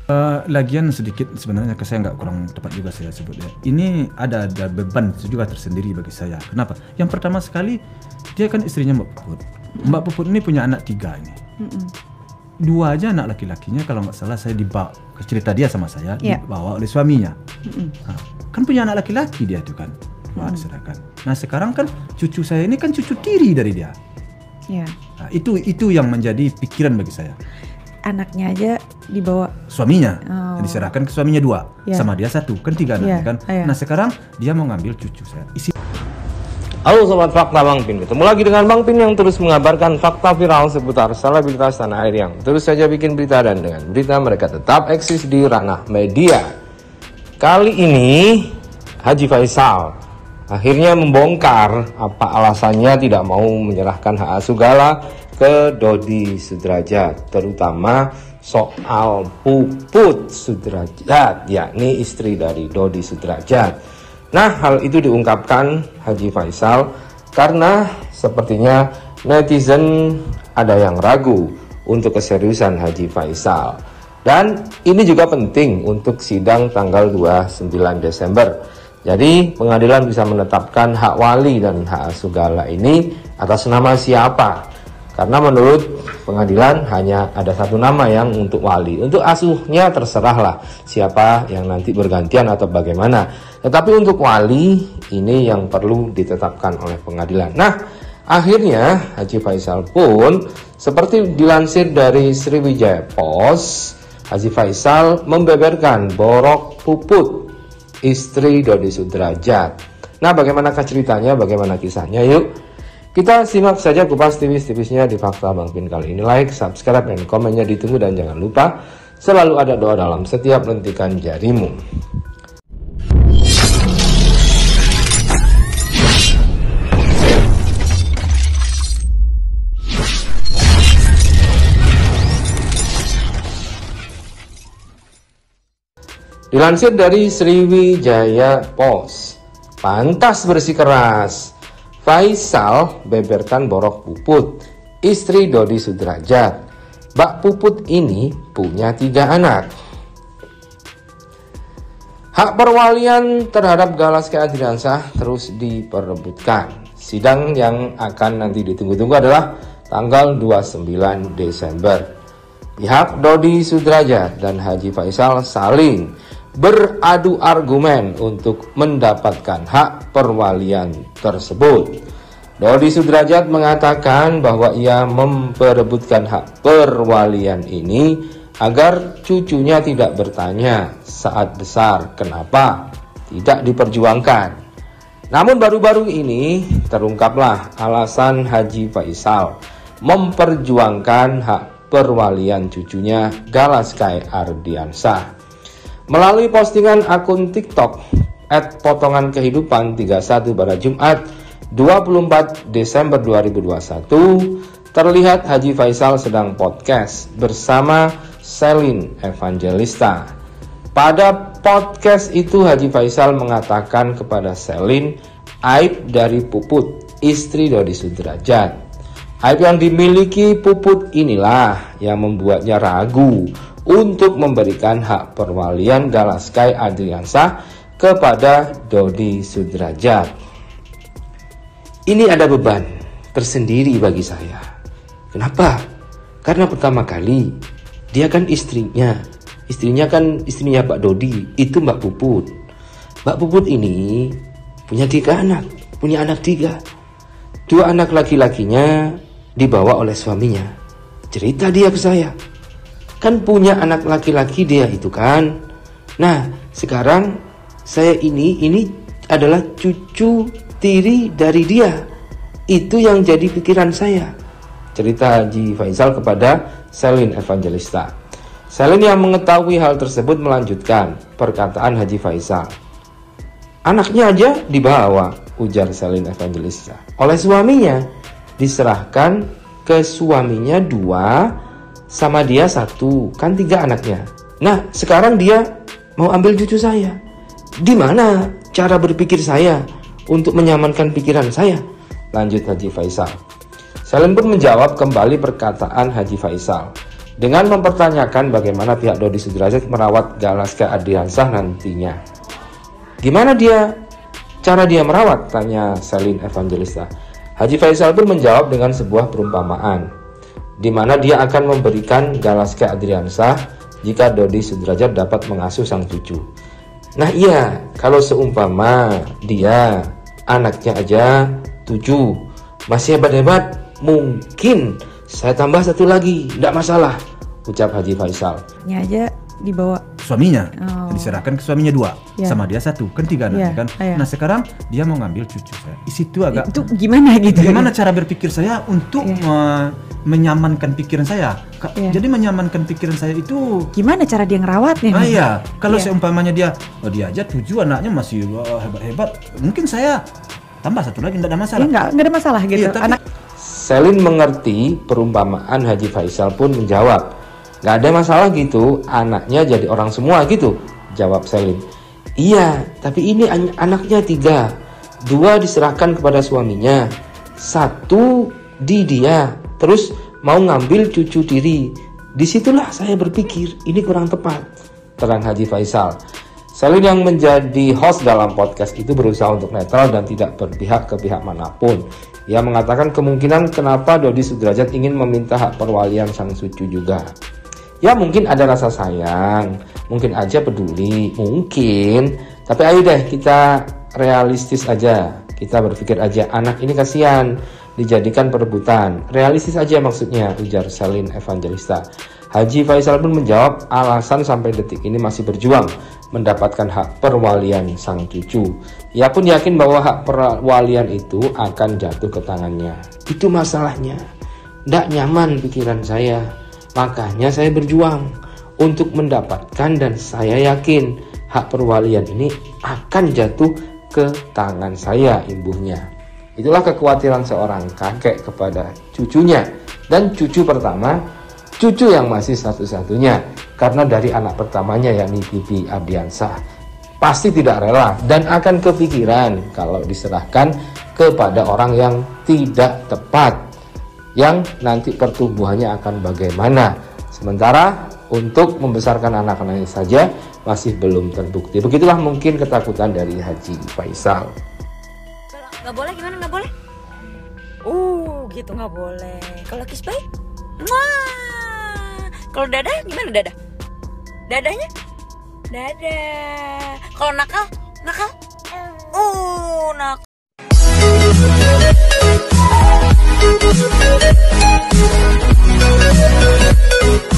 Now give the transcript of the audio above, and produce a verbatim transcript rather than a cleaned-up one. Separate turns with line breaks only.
Uh, lagian sedikit sebenarnya ke saya nggak kurang tepat juga saya sebutnya. Ini ada ada beban juga tersendiri bagi saya. Kenapa? Yang pertama sekali dia kan istrinya Mbak Puput. Mbak Puput ini punya anak tiga ini. Mm-mm. Dua aja anak laki-lakinya kalau nggak salah saya dibawa ke cerita dia sama saya yeah. dibawa oleh suaminya. Nah, kan punya anak laki-laki dia itu kan. Wah, diserahkan. Nah sekarang kan cucu saya ini kan cucu tiri dari dia. Yeah. Nah, itu itu yang menjadi pikiran bagi saya.
Anaknya aja dibawa
suaminya,
oh.
diserahkan ke suaminya dua, yeah. sama dia satu, kan tiga anaknya
yeah.
kan. Yeah. Nah sekarang dia mau ngambil cucu saya. Isi.
Halo Sobat Fakta Bang Pin, ketemu lagi dengan Bang Pin yang terus mengabarkan fakta viral seputar selebritas tanah air yang terus saja bikin berita, dan dengan berita mereka tetap eksis di ranah media. Kali ini Haji Faisal akhirnya membongkar apa alasannya tidak mau menyerahkan hak asuh gala ke Dodi Sudrajat, terutama soal Puput Sudrajat, yakni istri dari Dodi Sudrajat. Nah, hal itu diungkapkan Haji Faisal karena sepertinya netizen ada yang ragu untuk keseriusan Haji Faisal. Dan ini juga penting untuk sidang tanggal dua puluh sembilan Desember. Jadi pengadilan bisa menetapkan hak wali dan hak asuh gala ini atas nama siapa. Karena menurut pengadilan hanya ada satu nama yang untuk wali. Untuk asuhnya terserahlah siapa yang nanti bergantian atau bagaimana. Tetapi untuk wali ini yang perlu ditetapkan oleh pengadilan. Nah, akhirnya Haji Faisal pun seperti dilansir dari Sriwijaya Post, Haji Faisal membeberkan Borok Puput, istri Dodi Sudrajat. Nah, bagaimanakah ceritanya, bagaimana kisahnya? Yuk kita simak saja kupas tipis-tipisnya di Fakta Bang Pin kali ini. Like, subscribe, dan komennya ditunggu. Dan jangan lupa selalu ada doa dalam setiap lentikan jarimu. Dilansir dari Sriwijaya Post, pantas bersikeras, Faisal beberkan Borok Puput, istri Dodi Sudrajat. Mbak Puput ini punya tiga anak. Hak perwalian terhadap Galaske Adriansah terus diperebutkan. Sidang yang akan nanti ditunggu-tunggu adalah tanggal dua puluh sembilan Desember. Pihak Dodi Sudrajat dan Haji Faisal saling beradu argumen untuk mendapatkan hak perwalian tersebut. Dodi Sudrajat mengatakan bahwa ia memperebutkan hak perwalian ini agar cucunya tidak bertanya saat besar kenapa tidak diperjuangkan. Namun baru-baru ini terungkaplah alasan Haji Faisal memperjuangkan hak perwalian cucunya Galaske Ardiansah. Melalui postingan akun TikTok et potongan kehidupan tiga puluh satu pada Jumat dua puluh empat Desember dua ribu dua puluh satu, terlihat Haji Faisal sedang podcast bersama Selin Evangelista. Pada podcast itu Haji Faisal mengatakan kepada Selin aib dari Puput, istri Dodi Sudrajat. Aib yang dimiliki Puput inilah yang membuatnya ragu untuk memberikan hak perwalian Galaske Adriansah kepada Dodi Sudrajat. Ini ada beban tersendiri bagi saya. Kenapa? Karena pertama kali dia kan istrinya, istrinya kan istrinya Pak Dodi, itu Mbak Puput. Mbak Puput ini punya tiga anak, punya anak tiga. Dua anak laki-lakinya dibawa oleh suaminya. Cerita dia ke saya. Kan punya anak laki-laki dia itu kan. Nah sekarang saya ini ini adalah cucu tiri dari dia. Itu yang jadi pikiran saya. Cerita Haji Faisal kepada Selin Evangelista. Selin yang mengetahui hal tersebut melanjutkan perkataan Haji Faisal. Anaknya aja dibawa, ujar Selin Evangelista, oleh suaminya. Diserahkan ke suaminya dua, sama dia satu, kan tiga anaknya. Nah sekarang dia mau ambil cucu saya. Di mana cara berpikir saya untuk menyamankan pikiran saya? Lanjut Haji Faisal. Selin pun menjawab kembali perkataan Haji Faisal. dengan mempertanyakan bagaimana pihak Dodi Sudrajat merawat Galaska Adriansah nantinya. Gimana dia? Cara dia merawat? Tanya Selin Evangelista. Haji Faisal pun menjawab dengan sebuah perumpamaan, di mana dia akan memberikan Galaska Adriansah jika Dodi Sudrajat dapat mengasuh sang cucu. Nah iya, kalau seumpama dia anaknya aja tujuh, masih hebat-hebat, mungkin saya tambah satu lagi, tidak masalah, ucap Haji Faisal.
Nya aja dibawa
Suaminya,
Oh.
diserahkan ke suaminya dua,
Ya.
sama dia satu, kan tiga anaknya
Ya,
kan.
ya.
Nah sekarang dia mau ngambil cucu saya. Di situ agak
itu gimana gitu?
Bagaimana cara berpikir saya untuk
Iya.
me- menyamankan pikiran saya? Ka-
Iya.
Jadi menyamankan pikiran saya itu,
Gimana cara dia ngerawatnya?
ah iya, kalau
Iya.
seumpamanya dia, oh dia aja tujuh anaknya masih wah, hebat-hebat, mungkin saya tambah satu lagi, tidak ada
Ya,
masalah.
nggak nggak ada masalah gitu.
Iya, tapi-
Anak
Selin mengerti perumpamaan Haji Faisal pun menjawab, gak ada masalah gitu, anaknya jadi orang semua gitu, jawab Selin. Iya, tapi ini an- anaknya tiga, dua diserahkan kepada suaminya, satu di dia, terus mau ngambil cucu tiri. Disitulah saya berpikir ini kurang tepat, terang Haji Faisal. Selin yang menjadi host dalam podcast itu berusaha untuk netral dan tidak berpihak ke pihak manapun. Ia mengatakan kemungkinan kenapa Dodi Sudrajat ingin meminta hak perwalian sang cucu juga. Ya mungkin ada rasa sayang, mungkin aja peduli, mungkin. Tapi ayo deh kita realistis aja. Kita berpikir aja, anak ini kasihan dijadikan perebutan. Realistis aja maksudnya, ujar Selin Evangelista. Haji Faisal pun menjawab alasan sampai detik ini masih berjuang mendapatkan hak perwalian sang cucu. Ia pun yakin bahwa hak perwalian itu akan jatuh ke tangannya. Itu masalahnya. Tidak nyaman pikiran saya. Makanya saya berjuang untuk mendapatkan, dan saya yakin hak perwalian ini akan jatuh ke tangan saya, imbuhnya. Itulah kekhawatiran seorang kakek kepada cucunya, dan cucu pertama, cucu yang masih satu-satunya, karena dari anak pertamanya yakni Bibi Ardiansah pasti tidak rela dan akan kepikiran kalau diserahkan kepada orang yang tidak tepat, yang nanti pertumbuhannya akan bagaimana. Sementara untuk membesarkan anak-anaknya saja masih belum terbukti. Begitulah mungkin ketakutan dari Haji Faisal.
Nggak boleh gimana nggak boleh? Uh gitu nggak boleh. Kalau kiss baik? Wah. Kalau dadah gimana dadah? Dadahnya? Dadah. Kalau nakal? Nakal? Uh nakal.